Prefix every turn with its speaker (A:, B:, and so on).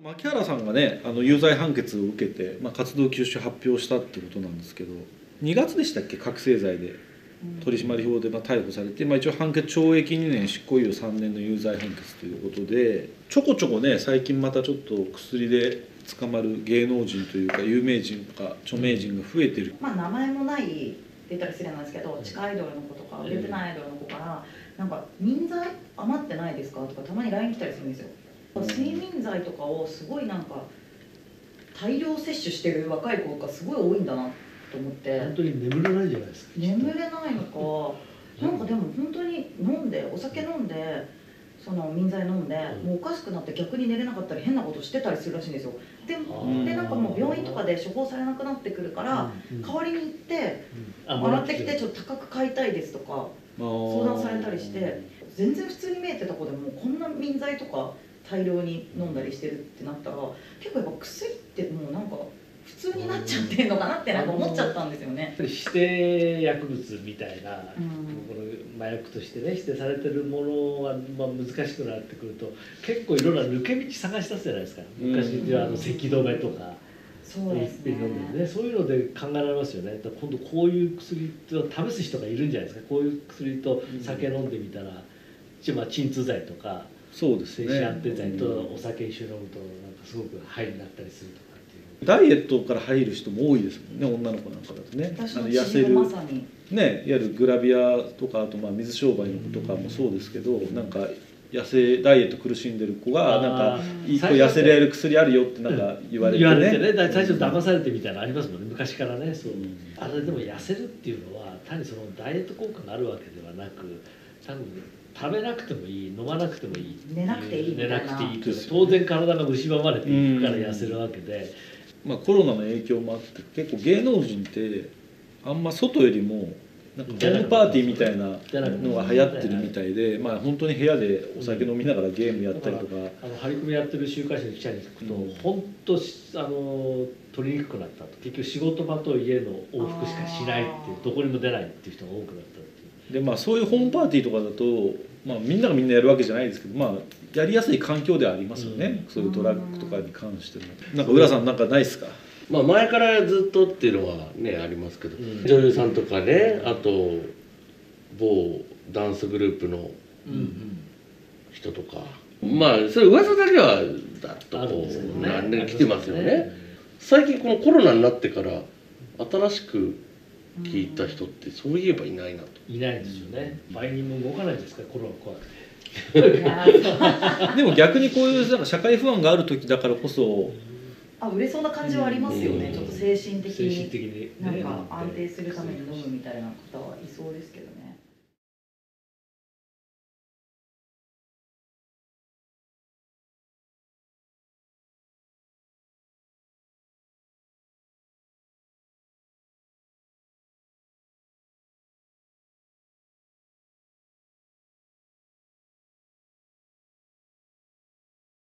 A: 牧原さんがね有罪判決を受けて、活動休止を発表したってことなんですけど、2月でしたっけ、覚醒剤で取締法で逮捕されて、一応判決懲役2年執行猶予3年の有罪判決ということで、ちょこちょこね最近またちょっと薬で捕まる芸能人というか有名人とか著名人が増えてる。
B: 名前もないって言ったら失礼なんですけど、地下アイドルの子とか売れてないアイドルの子からなんか民剤余ってないですかとかたまに LINE 来たりするんですよ。睡眠剤とかをすごいなんか大量摂取してる若い子がすごい多いんだなと思って。
C: 本当に眠れないじゃないですか。
B: 眠れないのかなんかでも本当に飲んでお酒飲んでその民剤飲んでもうおかしくなって逆に寝れなかったり変なことしてたりするらしいんですよ。でなんかもう病院とかで処方されなくなってくるから代わりに行ってもらってきてちょっと高く買いたいですとか相談されたりして、全然普通に見えてた子でもこんな民剤とか大量に飲んだりしてるってなったら結構やっぱ薬ってもうなんか普通になっちゃってるのかなってなんか思っちゃったんですよね。
C: 指定薬物みたいな、この麻薬としてね指定されてるものは、難しくなってくると結構いろんな抜け道探し出すじゃないですか。昔では咳止めとか
B: そうですね、
C: そういうので考えられますよね。今度こういう薬って試す人がいるんじゃないですか。こういう薬と酒飲んでみたら、鎮痛剤とか
A: そうですね、
C: 精神安定剤とお酒一緒に飲むとなんかすごくハイになったりするとかっていう。
A: ダイエットから入る人も多いですもんね、女の子なんかだとね。痩せる
B: まさに
A: ね、いわゆるグラビアとかあと水商売の子とかもそうですけど、なんかダイエット苦しんでる子がなんか一個痩せられる薬あるよってなんか言われてね、
C: 最初騙されてみたいなのありますもんね、昔からね。そう、あれでも痩せるっていうのは単にそのダイエット効果があるわけではなく、多分食べなくてもいい、飲まなくてもいい、
B: 寝なくていいみたいな、
C: 当然体が蝕まれていくから痩せるわけで、
A: コロナの影響もあって結構芸能人ってあんま外よりもなんかホームパーティーみたいなのが流行ってるみたいで、本当に部屋でお酒飲みながらゲームやったりとか、
C: 張り込みやってる週刊誌の記者に聞くと、本当取りにくくなったと。結局仕事場と家の往復しかしないっていう、どこにも出ないっていう人が多くなったっていう。
A: でそういうホームパーティーとかだと、みんながみんなやるわけじゃないですけど、やりやすい環境ではありますよね、そういうドラッグとかに関しても。なんか浦さんなんかないですか？
D: 前からずっとっていうのはねありますけど、女優さんとかね、あと某ダンスグループの人とか、それ噂だけはだっとこう何年来てますよね。最近このコロナになってから新しく聞いた人ってそういえばいないなと。
C: いないですよね。売人も動かないですから、コロナ怖くて。
A: でも逆にこういうなんか社会不安がある時だからこそ
B: 売れそうな感じはありますよね。ちょっと精神的になんか安定するために飲むみたいな方はいそうですけどね。